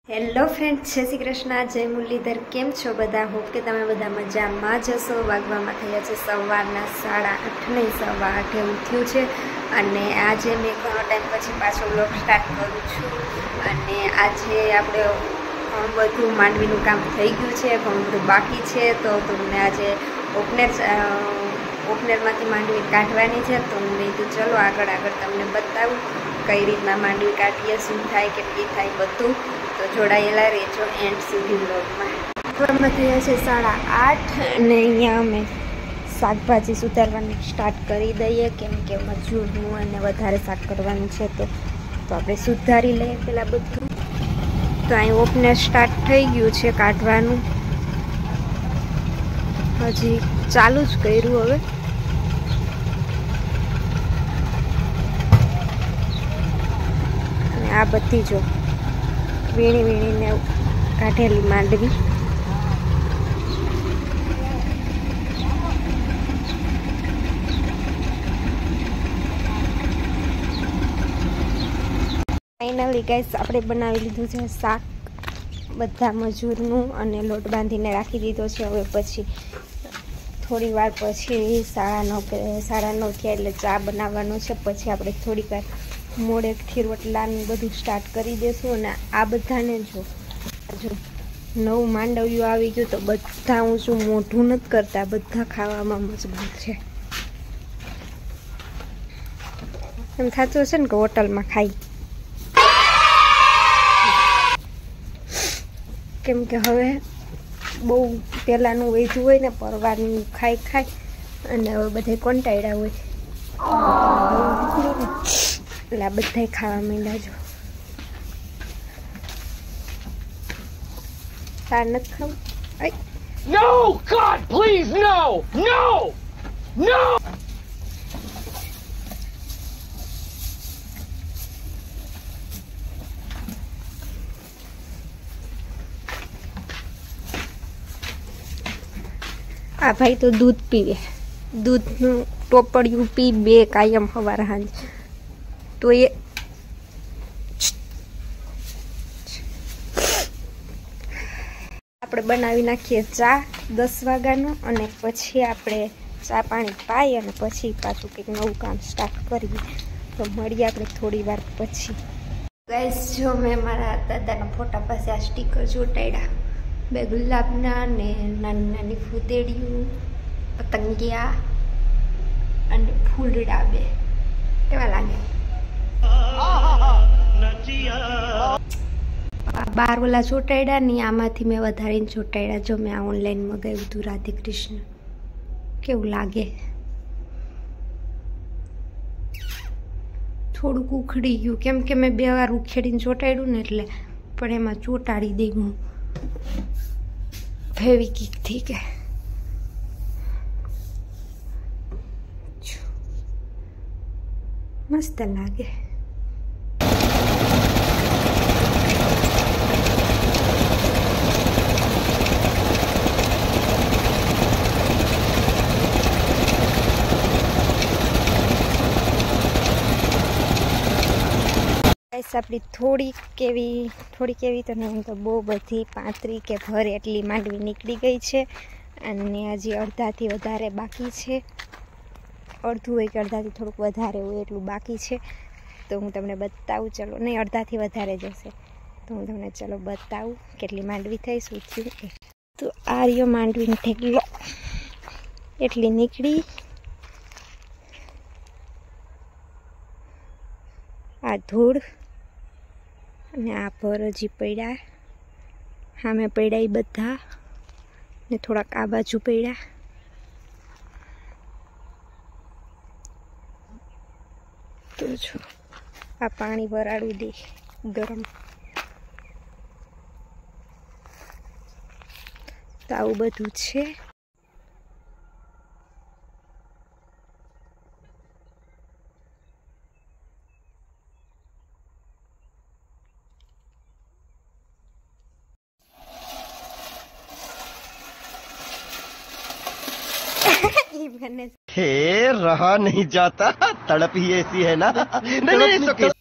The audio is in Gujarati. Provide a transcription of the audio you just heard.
હેલો ફ્રેન્ડ્સ, જય શ્રી કૃષ્ણ, જય મુરલીધર। કેમ છો બધા? હોપ કે તમે બધા મજામાં જશો। વાગવામાં થયા છે સવારના 8:30 નહીં, 8:15 એવું થયું છે। અને આજે મેં ઘણો ટાઈમ પછી પાછો બ્લોગ સ્ટાર્ટ કરું છું। અને આજે આપણે ઘણું બધું માંડવીનું કામ થઈ ગયું છે, ઘણું બધું બાકી છે। તો તમને આજે ઓપનરમાંથી માંડવી કાઢવાની છે। તો હું કીધું ચલો આગળ તમને બતાવું કઈ રીતના માંડવી કાઢીએ, શું થાય, કેટલી થાય, બધું। તો જોડાયેલા રહેજો એન્ડ સુધી બ્લોગમાં। સવારમાં થયા છે 8:30 અને અહીંયા અમે શાકભાજી સુધારવાનું સ્ટાર્ટ કરી દઈએ, કેમ કે મજૂરનું અને વધારે શાક કરવાનું છે। તો આપણે સુધારી લઈએ પહેલાં બધું। તો અહીં ઓપનર સ્ટાર્ટ થઈ ગયું છે કાઢવાનું, હજી ચાલુ જ કર્યું હવે। અને આ બધી જો વીણીને કાઢેલી માંડવી। ફાઇનલી ગાઈસ આપણે બનાવી લીધું છે શાક બધા મજૂરનું, અને લોટ બાંધીને રાખી દીધો છે। હવે પછી થોડી વાર પછી 9:30 થયા એટલે ચા બનાવવાનો છે। પછી આપણે થોડીક વાર મોડેકથી રોટલાનું બધું સ્ટાર્ટ કરી દઈશું। અને આ બધાને જો નવું માંડવ્યું આવી ગયું તો બધા ઊંચું મોઢું નથી કરતા, બધા ખાવામાં મજબૂત છે। એમ થતું હશે ને કે હોટલમાં ખાઈ, કેમ કે હવે બહુ પહેલાંનું વધ્યું હોય ને, પરવાનું ખાઈ અને હવે બધા કંટાળ્યા હોય એટલે આ બધા ખાવા માંડ્યા। જો તાર નથી ખાવું? No, God, please, no, no, no. આ ભાઈ તો દૂધ પીવે, દૂધનું ટોપડિયું પી બે કાયમ સવાર સાંજ। તો એ આપણે બનાવી નાખીએ ચા 10 વાગ્યાનું, અને પછી આપણે ચા પાણી પાઈ અને પછી પાછું કંઈક નવું કામ સ્ટાર્ટ કરીએ। તો મળીએ આપણે થોડી વાર પછી। ગાઈસ, જો મેં મારા દાદાના ફોટા પાસે આ સ્ટીકર ચોંટાડ્યા, 2 ગુલાબના ને નાની ફૂદેડિયું, પતંગિયા અને ફૂલડા 2 કેવા લાગે? બાર ઓલા ચોંટાડ્યા ને આમાંથી મેં વધારીને ચોંટાડ્યા। જો મેં આ ઓનલાઈન મગાવ્યું હતું રાધે કૃષ્ણ, કેવું લાગે? થોડુંક ઉખડી ગયું, કેમ કે મેં 2 વાર ઉખેડીને ચોંટાડ્યું ને એટલે, પણ એમાં ચોંટાડી દઈ હું ફેવિકિકથી કે મસ્ત લાગે। આપણી થોડીક એવી તો નહીં તો બહુ બધી 35 કે ભર એટલી માંડવી નીકળી ગઈ છે। અને હજી અડધાથી વધારે બાકી છે, અડધું હોય કે અડધાથી થોડુંક વધારે હોય એટલું બાકી છે। તો હું તમને બતાવું, ચલો નહીં અડધાથી વધારે જશે, તો હું તમને ચલો બતાવું કેટલી માંડવી થઈ, શું થયું। તો આ રહ્યો માંડવીનો ઢેગલો, એટલી નીકળી। આ ધૂળ અને આ પર હજી પડ્યા, સામે પડ્યા એ બધા, ને થોડાક આ બાજુ પડ્યા। તો જો આ પાણી વરાળું દે ગરમ, તો આવું બધું છે। हे रहा नहीं जाता, तड़प ही ऐसी है ना। नहीं,